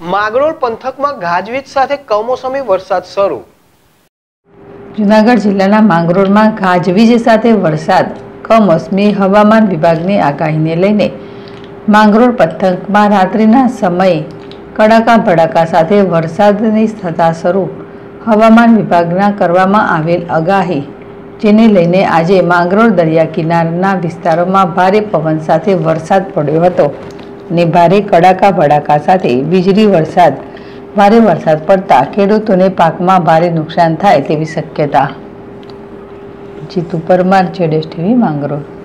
માંગરોળ પંથકમાં ગાજવીજ સાથે કમોસમી વરસાદ શરૂ। જૂનાગઢ જિલ્લાના માંગરોળમાં ગાજવીજ સાથે વરસાદ। કમોસમી હવામાન વિભાગની આગાહીને લઈને માંગરોળ પંથકમાં રાત્રિના સમયે કડાકા ભડાકા સાથે વરસાદની થતા શરૂ। હવામાન વિભાગના કરવામાં આવેલ આગાહી, જેને લઈને આજે માંગરોળ દરિયા કિનારાના વિસ્તારોમાં ભારે પવન સાથે વરસાદ પડ્યો હતો અને ભારે કડાકા ભડાકા સાથે વીજળી વરસાદ। ભારે વરસાદ પડતા ખેડૂતોને પાકમાં ભારે નુકસાન થાય તેવી શક્યતા। જીતુ પરમાર, ZSTV માંગરોળ।